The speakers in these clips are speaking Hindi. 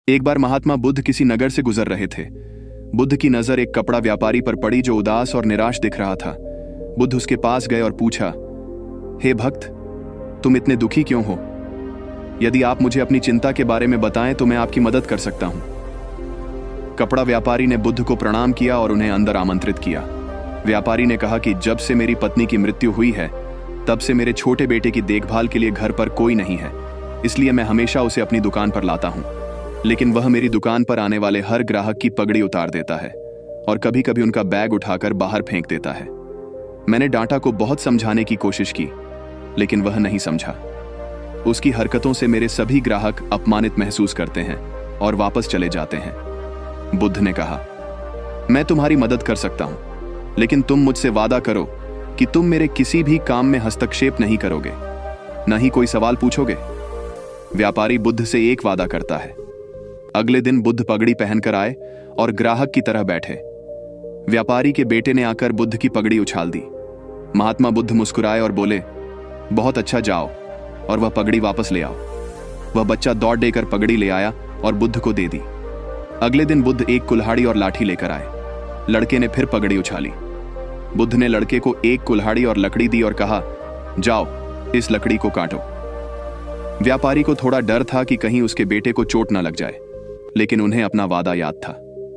एक बार महात्मा बुद्ध किसी नगर से गुजर रहे थे। बुद्ध की नजर एक कपड़ा व्यापारी पर पड़ी जो उदास और निराश दिख रहा था। बुद्ध उसके पास गए और पूछा, हे भक्त, तुम इतने दुखी क्यों हो? यदि आप मुझे अपनी चिंता के बारे में बताएं तो मैं आपकी मदद कर सकता हूं। कपड़ा व्यापारी ने बुद्ध को प्रणाम किया और उन्हें अंदर आमंत्रित किया। व्यापारी ने कहा कि जब से मेरी पत्नी की मृत्यु हुई है तब से मेरे छोटे बेटे की देखभाल के लिए घर पर कोई नहीं है, इसलिए मैं हमेशा उसे अपनी दुकान पर लाता हूं। लेकिन वह मेरी दुकान पर आने वाले हर ग्राहक की पगड़ी उतार देता है और कभी कभी उनका बैग उठाकर बाहर फेंक देता है। मैंने डांटा को बहुत समझाने की कोशिश की, लेकिन वह नहीं समझा। उसकी हरकतों से मेरे सभी ग्राहक अपमानित महसूस करते हैं और वापस चले जाते हैं। बुद्ध ने कहा, मैं तुम्हारी मदद कर सकता हूं, लेकिन तुम मुझसे वादा करो कि तुम मेरे किसी भी काम में हस्तक्षेप नहीं करोगे, न ही कोई सवाल पूछोगे। व्यापारी बुद्ध से एक वादा करता है। अगले दिन बुद्ध पगड़ी पहनकर आए और ग्राहक की तरह बैठे। व्यापारी के बेटे ने आकर बुद्ध की पगड़ी उछाल दी। महात्मा बुद्ध मुस्कुराए और बोले, बहुत अच्छा, जाओ और वह पगड़ी वापस ले आओ। वह बच्चा दौड़ देकर पगड़ी ले आया और बुद्ध को दे दी। अगले दिन बुद्ध एक कुल्हाड़ी और लाठी लेकर आए। लड़के ने फिर पगड़ी उछाली। बुद्ध ने लड़के को एक कुल्हाड़ी और लकड़ी दी और कहा, जाओ इस लकड़ी को काटो। व्यापारी को थोड़ा डर था कि कहीं उसके बेटे को चोट न लग जाए, लेकिन उन्हें अपना वादा याद था।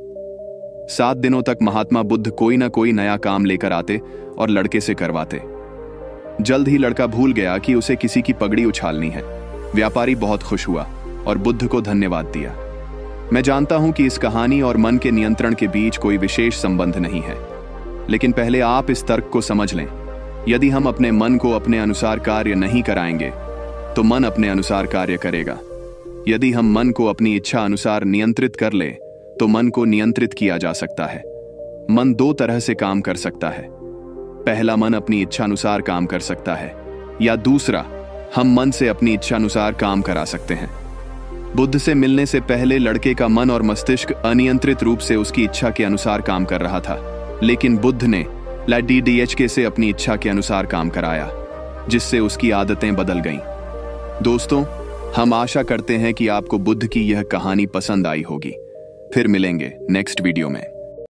7 दिनों तक महात्मा बुद्ध कोई ना कोई नया काम लेकर आते और लड़के से करवाते। जल्द ही लड़का भूल गया कि उसे किसी की पगड़ी उछालनी है। व्यापारी बहुत खुश हुआ और बुद्ध को धन्यवाद दिया। मैं जानता हूं कि इस कहानी और मन के नियंत्रण के बीच कोई विशेष संबंध नहीं है, लेकिन पहले आप इस तर्क को समझ लें। यदि हम अपने मन को अपने अनुसार कार्य नहीं कराएंगे तो मन अपने अनुसार कार्य करेगा। यदि हम मन को अपनी इच्छा अनुसार नियंत्रित कर ले तो मन को नियंत्रित किया जा सकता है। मन 2 तरह से काम कर सकता है। पहला, मन अपनी इच्छा अनुसार काम कर सकता है, या दूसरा, हम मन से अपनी इच्छा अनुसार काम करा सकते हैं। बुद्ध से मिलने से पहले लड़के का मन और मस्तिष्क अनियंत्रित रूप से उसकी इच्छा के अनुसार काम कर रहा था, लेकिन बुद्ध ने LDDHK से अपनी इच्छा के अनुसार काम कराया, जिससे उसकी आदतें बदल गईं। दोस्तों, हम आशा करते हैं कि आपको बुद्ध की यह कहानी पसंद आई होगी। फिर मिलेंगे नेक्स्ट वीडियो में।